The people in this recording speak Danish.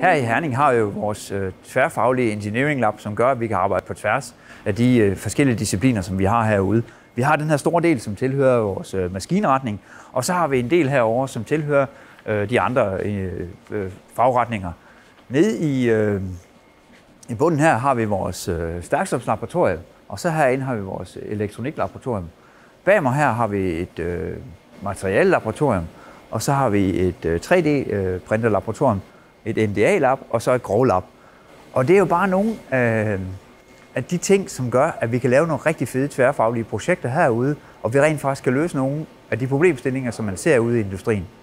Her i Herning har vi jo vores tværfaglige engineering lab, som gør, at vi kan arbejde på tværs af de forskellige discipliner, som vi har herude. Vi har den her store del, som tilhører vores maskinretning, og så har vi en del herovre, som tilhører de andre fagretninger. Nede i bunden her har vi vores stærkstrømslaboratorium, og så herinde har vi vores elektroniklaboratorium. Bag mig her har vi et materialelaboratorium, og så har vi et 3D-printerlaboratorium, et NDA-lab og så et grovlab. Og det er jo bare nogle af de ting, som gør, at vi kan lave nogle rigtig fede tværfaglige projekter herude, og vi rent faktisk kan løse nogle af de problemstillinger, som man ser ude i industrien.